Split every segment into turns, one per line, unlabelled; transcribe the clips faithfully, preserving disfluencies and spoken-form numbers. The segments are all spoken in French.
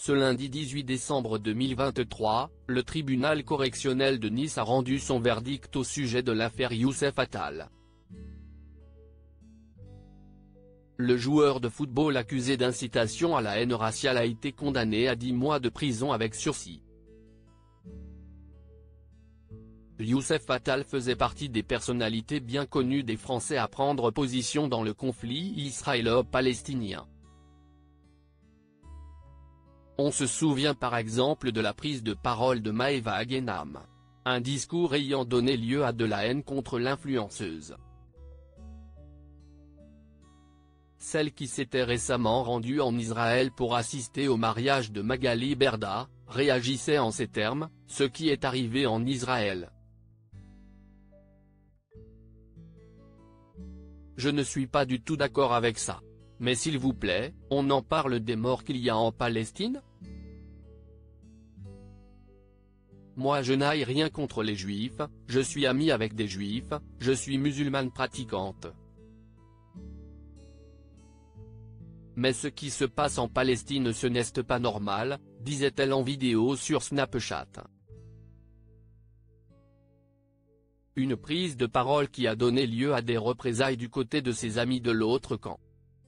Ce lundi dix-huit décembre deux mille vingt-trois, le tribunal correctionnel de Nice a rendu son verdict au sujet de l'affaire Youssef Attal. Le joueur de football accusé d'incitation à la haine raciale a été condamné à dix mois de prison avec sursis. Youssef Attal faisait partie des personnalités bien connues des Français à prendre position dans le conflit israélo-palestinien. On se souvient par exemple de la prise de parole de Maëva Guénam, un discours ayant donné lieu à de la haine contre l'influenceuse. Celle qui s'était récemment rendue en Israël pour assister au mariage de Magali Berda, réagissait en ces termes: « Ce qui est arrivé en Israël. Je ne suis pas du tout d'accord avec ça. Mais s'il vous plaît, on en parle des morts qu'il y a en Palestine ? Moi je n'ai rien contre les juifs, je suis amie avec des juifs, je suis musulmane pratiquante. Mais ce qui se passe en Palestine ce n'est pas normal », disait-elle en vidéo sur Snapchat. Une prise de parole qui a donné lieu à des représailles du côté de ses amis de l'autre camp.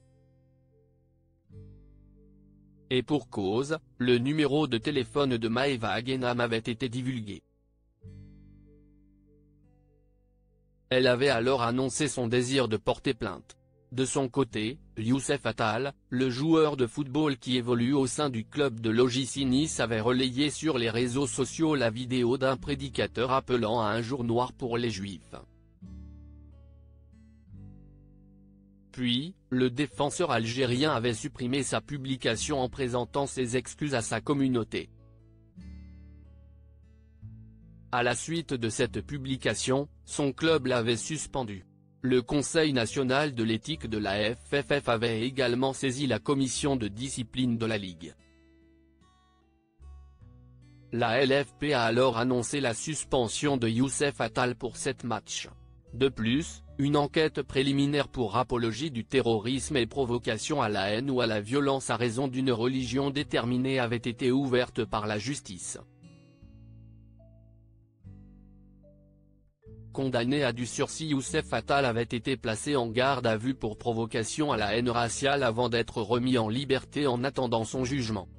Et pour cause, le numéro de téléphone de Maëva Guénam avait été divulgué. Elle avait alors annoncé son désir de porter plainte. De son côté, Youssef Attal, le joueur de football qui évolue au sein du club de l'O G C Nice, avait relayé sur les réseaux sociaux la vidéo d'un prédicateur appelant à un jour noir pour les juifs. Puis, le défenseur algérien avait supprimé sa publication en présentant ses excuses à sa communauté. À la suite de cette publication, son club l'avait suspendu. Le Conseil national de l'éthique de la F F F avait également saisi la commission de discipline de la Ligue. La L F P a alors annoncé la suspension de Youssef Attal pour sept matchs. De plus, une enquête préliminaire pour apologie du terrorisme et provocation à la haine ou à la violence à raison d'une religion déterminée avait été ouverte par la justice. Condamné à du sursis, Youssef Attal avait été placé en garde à vue pour provocation à la haine raciale avant d'être remis en liberté en attendant son jugement.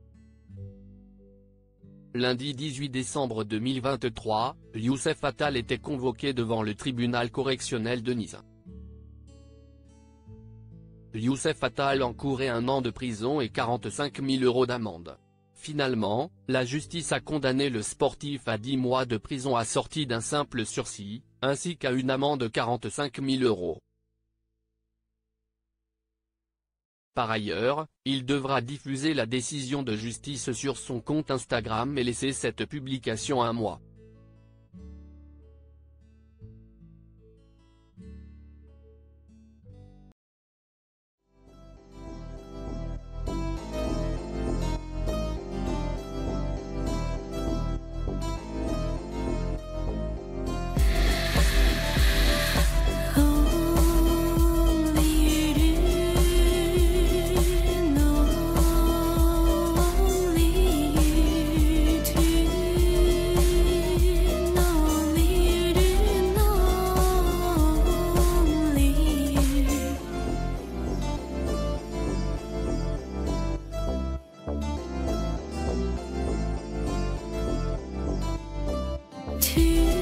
Lundi dix-huit décembre deux mille vingt-trois, Youssef Attal était convoqué devant le tribunal correctionnel de Nice. Youssef Attal encourait un an de prison et quarante-cinq mille euros d'amende. Finalement, la justice a condamné le sportif à dix mois de prison assorti d'un simple sursis, ainsi qu'à une amende de quarante-cinq mille euros. Par ailleurs, il devra diffuser la décision de justice sur son compte Instagram et laisser cette publication un mois.
To